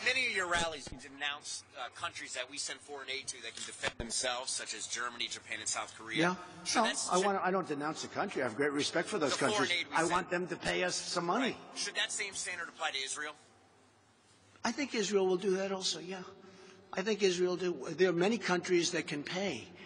many of your rallies, you denounce countries that we send foreign aid to that can defend themselves, such as Germany, Japan, and South Korea. Yeah. I don't denounce the country. I have great respect for those countries. I want them to pay us some money. Right. Should that same standard apply to Israel? I think Israel will do that also, yeah. I think Israel will do. There are many countries that can pay.